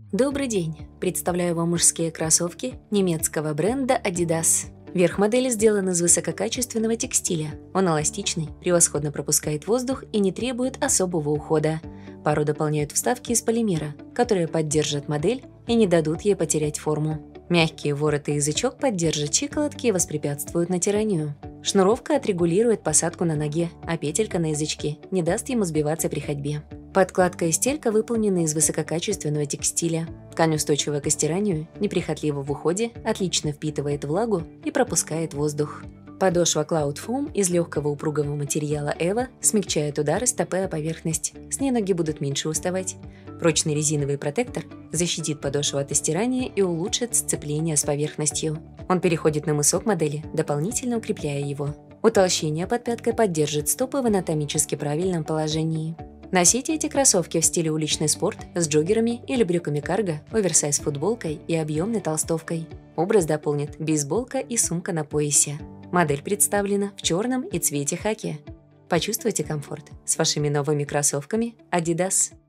Добрый день! Представляю вам мужские кроссовки немецкого бренда Adidas. Верх модели сделан из высококачественного текстиля. Он эластичный, превосходно пропускает воздух и не требует особого ухода. Пару дополняют вставки из полимера, которые поддержат модель и не дадут ей потерять форму. Мягкие вороты и язычок поддержат щиколотки и воспрепятствуют натиранию. Шнуровка отрегулирует посадку на ноге, а петелька на язычке не даст ему сбиваться при ходьбе. Подкладка и стелька выполнены из высококачественного текстиля. Ткань устойчива к стиранию, неприхотлива в уходе, отлично впитывает влагу и пропускает воздух. Подошва Cloud Foam из легкого упругого материала EVA смягчает удары стопы о поверхность, с ней ноги будут меньше уставать. Прочный резиновый протектор защитит подошву от стирания и улучшит сцепление с поверхностью. Он переходит на мысок модели, дополнительно укрепляя его. Утолщение под пяткой поддержит стопы в анатомически правильном положении. Носите эти кроссовки в стиле уличный спорт с джоггерами или брюками карго, оверсайз футболкой и объемной толстовкой. Образ дополнит бейсболка и сумка на поясе. Модель представлена в черном и цвете хаки. Почувствуйте комфорт с вашими новыми кроссовками Adidas.